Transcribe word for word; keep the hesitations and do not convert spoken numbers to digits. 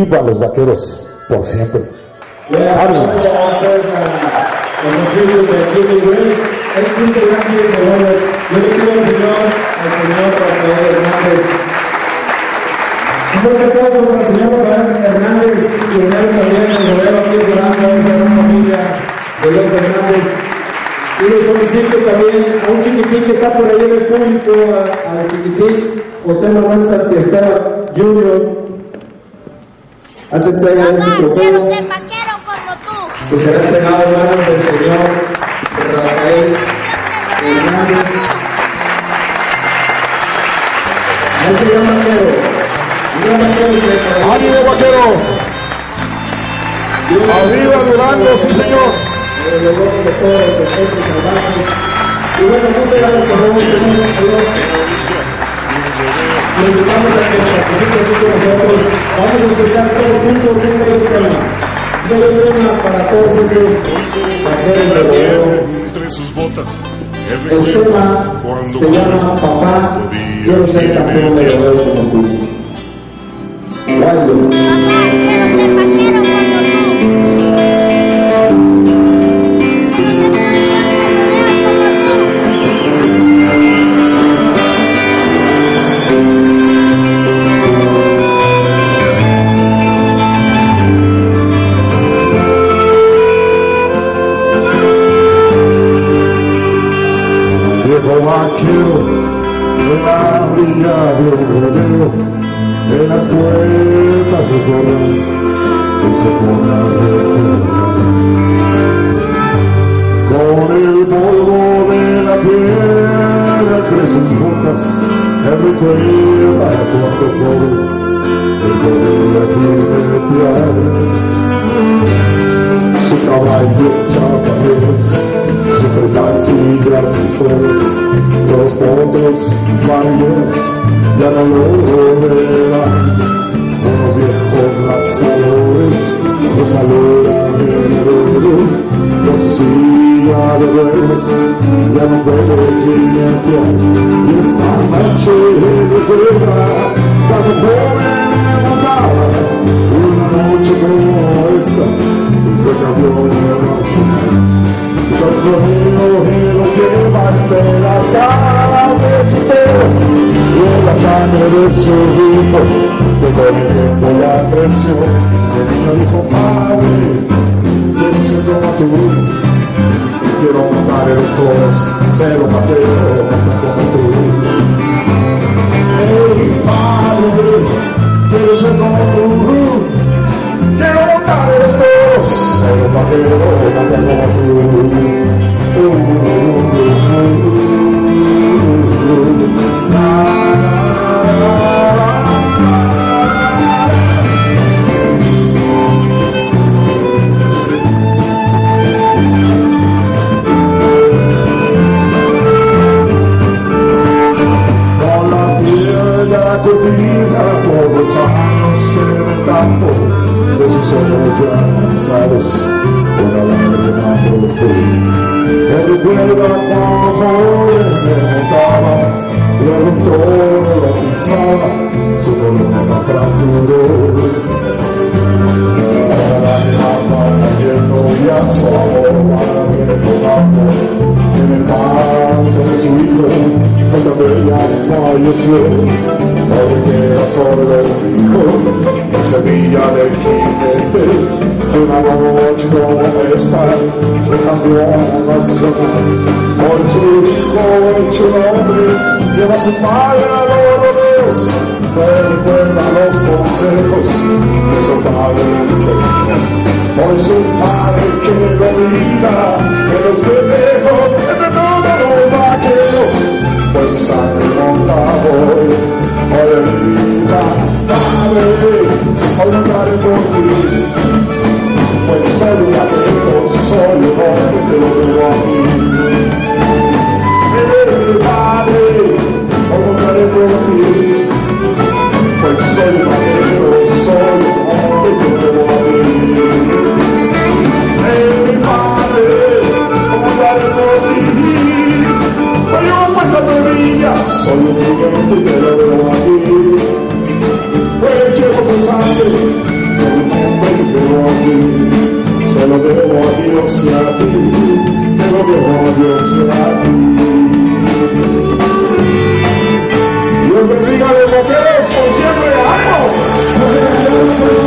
Viva los Vaqueros por siempre. Yeah, also offer los servicios de Jimmy Grace, ex integrante de Colores. Yo le pido al Señor, al Señor Rafael Hernández. Un fuerte aplauso para el señor Rafael Hernández, pionero también en el modelo aquí en Durango, esa gran familia de los Hernández. Y les solicito también a un chiquitín que está por ahí en el público, al chiquitín José Manuel Santiesteban junior Hace entrega de este micrófono que será entregado en manos del señor Rafael Hernández. A este gran vaquero, un gran vaquero. ¡Ánimo, vaquero! ¡Arriba Durango, sí señor! El dolor de todos los defectos salvajes. Y bueno, no será lo que vamos a tener. Le invitamos a que participe aquí con nosotros. Vamos a escuchar todos juntos un bello tema. Un bello tema para todos esos vaqueros de rodeo. Entre sus botas, el tema se llama Papá, quiero ser campeón de rodeo como tú. Bailo. Vaquero en la orilla del rodeo, en las puertas se corran y se pone a recorrer. Con el polvo de la piedra entre sus botas, él recuerda cuando pobre el rodeo aquí metear. Su caballo chaparreros, su fragancia, sus flores, los potros bailes ya no lo verán. Unos viejos lazadores los saludan en el rodeo, los silla de bueyes ya no pueden jinetear. Y esta noche recuerda cuando joven me montaba una noche como esta, fue campeón nacional. Los rodeos y lo llevan de las ganas de su pelo y en la sangre de su hijo, que con el tiempo la creció. El niño dijo: padre, quiero ser como tú, quiero montar en los toros, ser un vaquero como tú. Hey, padre, quiero ser como tú, quiero montar en los toros, ser un vaquero como tú. Uh, uh, uh, uh, uh, la, la, la, la. Con la tierra curtida por los años en el campo, de sus ojos ya cansados, una lágrima brotó. Me recuerda cuando joven me montaba, luego un toro lo pisaba, su columna fracturó. Ahora la lágrima cayendo y a su amor recordando, en el banco de su hijo, cuando ella falleció. Hoy queda sordo el hijo, semilla de jinete. Una noche como esta, se cambió nacional. Por su hijo hecho hombre, lleva a su padre a los rodeos, pero recuerda los consejos de su padre el Señor. Por su padre que lo mira, en los pendejos, entre todos los vaqueros, pues su sangre monta hoy, hoy en vida. Padre, hoy montaré por ti, pues soy un vaquero, soy un hombre, te lo digo aquí. Hey, padre, hoy montaré por ti, pues soy un vaquero, soy un hombre, te lo digo aquí. Hey, padre, hoy montaré por ti, pues yo puesta tu vida, soy un hombre, te lo digo aquí. Pues llevo tu sangre, Dios sea a ti, que lo mejor Dios sea a ti. Dios bendiga a los vaqueros por siempre. ¡Ánimo!